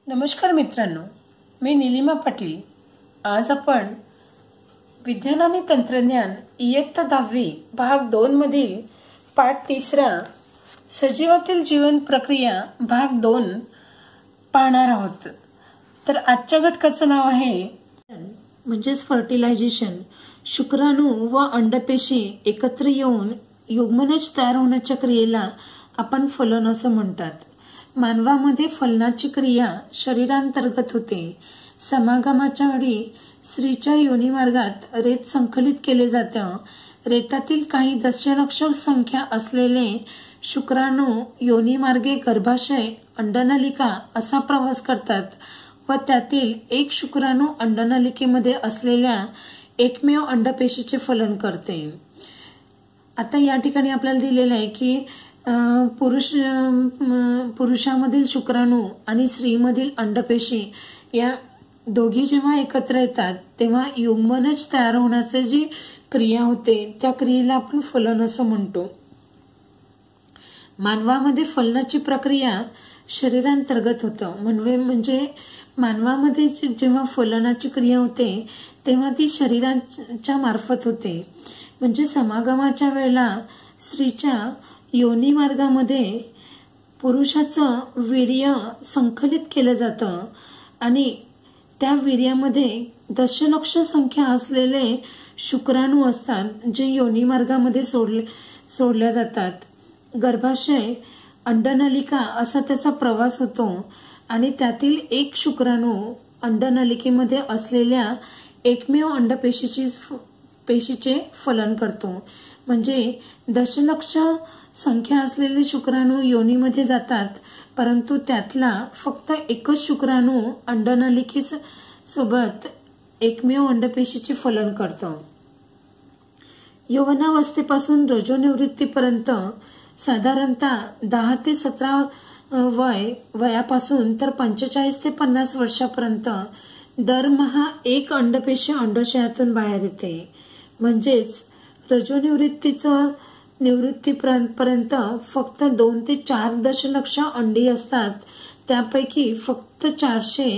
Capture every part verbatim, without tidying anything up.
नमस्कार मित्रांनो, मी निलिमा पाटील। आज आपण विज्ञान आणि तंत्रज्ञान इयत्ता दहावी भाग दोन मधील पाठ तिसरा सजीवातील जीवन प्रक्रिया भाग दोन पाहणार आहोत। तर आजच्या घटकाचं नाव आहे म्हणजेच फर्टिलायझेशन। शुक्राणू व अंडपेशी एकत्र येऊन युग्मनज तयार होण्याच्या क्रियेला आपण फलन असं म्हणतात। मानवामध्ये फलनाची क्रिया शरीरांतर्गत होते। समागमाच्या वेळी स्त्रीच्या योनिमार्गात रेत संकलित केले जातं। रेतातील काही दशलक्ष संख्या असलेले शुक्राणू योनिमार्गे गर्भाशय अंडनलिका असा प्रवास करतात व त्यातील एक शुक्राणू अंडनलिकेमध्ये असलेल्या एकमेव अंडपेशीचे फलन करते। आता या ठिकाणी आपल्याला दिलेलं आहे की पुरुष पुरुषामधील शुक्राणू आणि स्त्रीमधील अंडपेशी या दोघी जेव्हा एकत्र येतात तेव्हा युग्मनज तयार होण्याची जी क्रिया होते त्या क्रियेला आपण फलन असं म्हणतो। मानवामध्ये फलनाची प्रक्रिया शरीरांतर्गत होतं। म्हणजे म्हणजे मानवामध्ये जेव्हा फलनाची क्रिया होते तेव्हा ती शरीराच्या मार्फत होते। म्हणजे समागमाच्या वेळेला स्त्रीच्या योनी मार्गामध्ये पुरुषाचं वीर्य संकलित केलं जातं आणि त्या वीर्यामध्ये दशलक्ष संख्या असलेले शुक्राणू असतात जे योनी मार्गामध्ये सोडले सोडल्या जातात। गर्भाशय अंडनलिका असा त्याचा प्रवास होतो आणि त्यातील एक शुक्राणू अंडनलिकेमध्ये असलेल्या एकमेव अंडपेशीची पेशीचे फलन करतो। म्हणजे दशलक्ष संख्या असलेले शुक्राणू योनीमध्ये जातात परंतु त्यातला फक्त एकच शुक्राणू अंडनलिके सोबत एकमेव अंडपेशीचे फलन करतो। यौवनावस्थेपासून रजोनिवृत्तीपर्यंत साधारणतः दहा ते सतरा वय वयापासून तर पंचेचाळीस ते पन्नास वर्षापर्यंत दरमहा एक अंडपेशी अंडाशयातून बाहेर येते। म्हणजेच रजोनिवृत्तीचं निवृत्तीपर्यंत फक्त दोन ते चार दशलक्ष अंडी असतात। त्यापैकी फक्त चारशे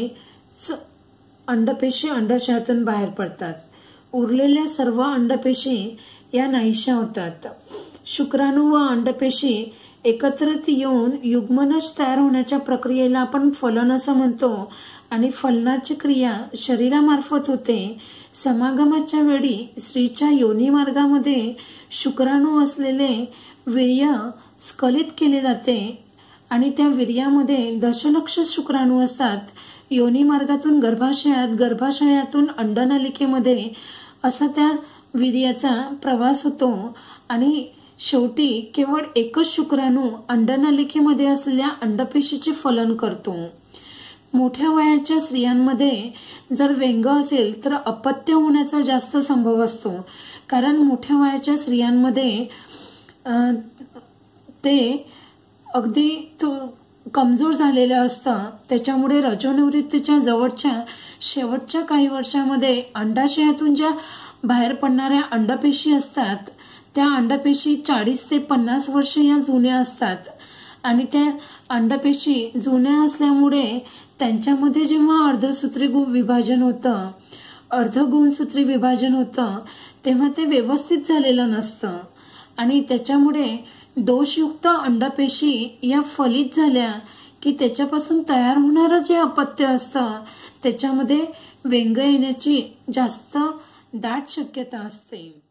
अंडपेशी अंडाशयातून बाहेर पडतात। उरलेल्या सर्व अंडपेशी या नाहीशा होतात। शुक्राणू व अंडपेशी एकत्रित येऊन युग्मनज तयार होण्याच्या प्रक्रियेला आपण फलन असं म्हणतो आणि फलनाची क्रिया शरीरामार्फत होते। समागमाच्या वेळी स्त्रीच्या योनी मार्गामध्ये शुक्राणू असलेले वीर्य स्खलित केले जाते आणि त्या वीर्यामध्ये दशलक्ष शुक्राणू असतात। योनी मार्गातून गर्भाशयात गर्भाशयातून अंडनलिकेमध्ये असा त्या वीर्याचा प्रवास होतो आणि शेवटी केवळ एकच शुक्राणू अंडनलिकेमध्ये असलेल्या अंडपेशीचे फलन करतो। मोठ्या वयाच्या स्त्रियांमध्ये जर व्यंग असेल तर अपत्य होण्याचा जास्त संभव असतो, कारण मोठ्या वयाच्या स्त्रियांमध्ये ते अगदी कमजोर झालेलं असतं। त्याच्यामुळे रजोनिवृत्तीच्या जवळच्या शेवटच्या काही वर्षामध्ये अंडाशयातून ज्या बाहेर पडणाऱ्या अंडपेशी असतात त्या अंडपेशी चाळीस ते पन्नास वर्ष या जुन्या असतात आणि त्या अंडपेशी जुन्या असल्यामुळे त्यांच्यामध्ये जेव्हा अर्धसूत्री विभाजन होतं अर्धगुणसूत्री विभाजन होतं तेव्हा ते व्यवस्थित झालेलं नसतं आणि त्याच्यामुळे दोषयुक्त अंडपेशी या फलित झाल्या की त्याच्यापासून तयार होणारं जे अपत्य असतं त्याच्यामध्ये व्यंग येण्याची जास्त दाट शक्यता असते।